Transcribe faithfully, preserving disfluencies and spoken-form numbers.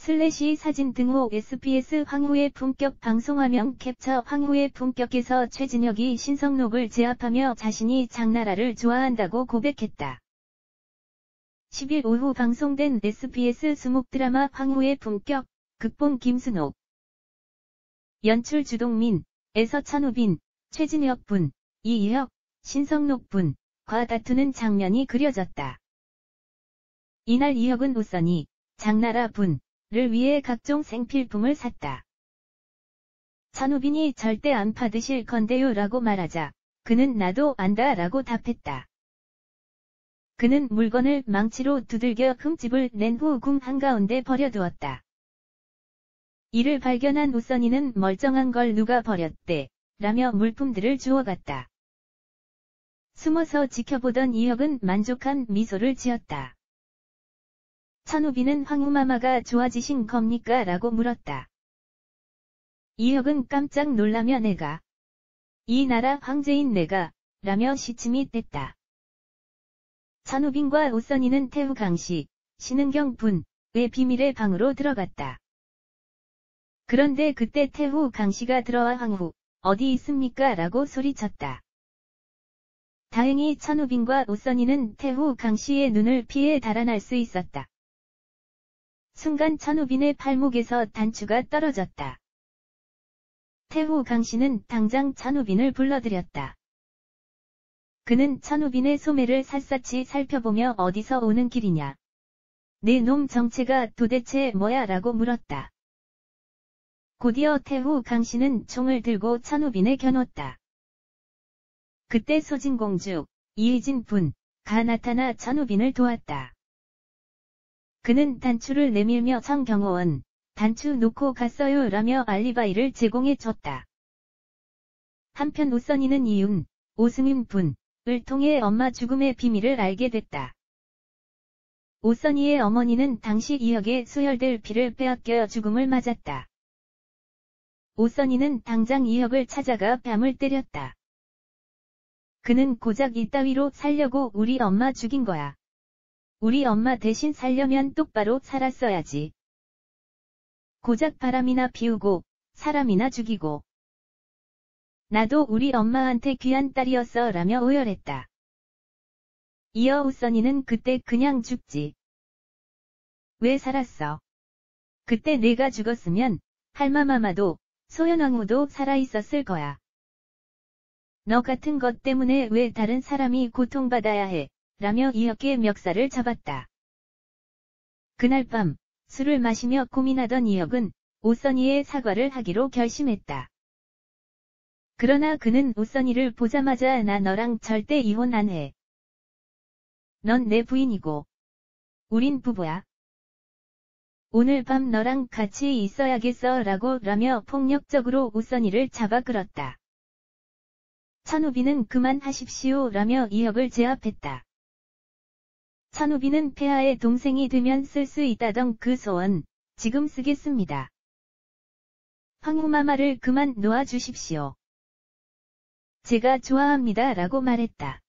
슬래시 사진 등호 에스비에스 황후의 품격 방송화면 캡처 황후의 품격에서 최진혁이 신성록을 제압하며 자신이 장나라를 좋아한다고 고백했다. 십일 오후 방송된 에스비에스 수목 드라마 황후의 품격, 극본 김순옥, 연출 주동민, 에서 찬우빈, 최진혁 분, 이희혁, 신성록 분과 다투는 장면이 그려졌다. 이날 이혁은 우선이 장나라 분을 위해 각종 생필품을 샀다. 찬우빈이 절대 안 받으실 건데요 라고 말하자 그는 나도 안다 라고 답했다. 그는 물건을 망치로 두들겨 흠집을 낸 후 궁 한가운데 버려두었다. 이를 발견한 우선이는 멀쩡한 걸 누가 버렸대 라며 물품들을 주워갔다. 숨어서 지켜보던 이혁은 만족한 미소를 지었다. 찬우빈은 황후마마가 좋아지신 겁니까? 라고 물었다. 이혁은 깜짝 놀라며 내가 이 나라 황제인 내가 라며 시침이 뗐다. 찬우빈과 우선이는 태후 강씨, 신은경 분의 비밀의 방으로 들어갔다. 그런데 그때 태후 강씨가 들어와 황후, 어디 있습니까? 라고 소리쳤다. 다행히 찬우빈과 우선이는 태후 강씨의 눈을 피해 달아날 수 있었다. 순간 찬우빈의 팔목에서 단추가 떨어졌다. 태후 강씨는 당장 찬우빈을 불러들였다. 그는 찬우빈의 소매를 샅샅이 살펴보며 어디서 오는 길이냐. 네 놈 정체가 도대체 뭐야? 라고 물었다. 곧이어 태후 강씨는 총을 들고 찬우빈에 겨눴다. 그때 소진공주, 이혜진 분가 나타나 찬우빈을 도왔다. 그는 단추를 내밀며 청경호원, 단추 놓고 갔어요 라며 알리바이를 제공해 줬다. 한편 우선이는 이윤, 오승윤 분을 통해 엄마 죽음의 비밀을 알게 됐다. 우선이의 어머니는 당시 이혁의 수혈될 피를 빼앗겨 죽음을 맞았다. 우선이는 당장 이혁을 찾아가 뺨을 때렸다. 그는 고작 이따위로 살려고 우리 엄마 죽인 거야. 우리 엄마 대신 살려면 똑바로 살았어야지. 고작 바람이나 피우고 사람이나 죽이고. 나도 우리 엄마한테 귀한 딸이었어 라며 오열했다. 이어 우선이는 그때 그냥 죽지. 왜 살았어? 그때 내가 죽었으면 할마마마도 소현왕후도 살아있었을 거야. 너 같은 것 때문에 왜 다른 사람이 고통받아야 해? 라며 이혁의 멱살을 잡았다. 그날 밤 술을 마시며 고민하던 이혁은 우선이의 사과를 하기로 결심했다. 그러나 그는 우선이를 보자마자 나 너랑 절대 이혼 안 해. 넌 내 부인이고 우린 부부야. 오늘 밤 너랑 같이 있어야겠어 라고 라며 폭력적으로 우선이를 잡아 끌었다. 찬우빈은 그만하십시오 라며 이혁을 제압했다. 찬우빈은 폐하의 동생이 되면 쓸 수 있다던 그 소원, 지금 쓰겠습니다. 황후마마를 그만 놓아주십시오. 제가 좋아합니다 라고 말했다.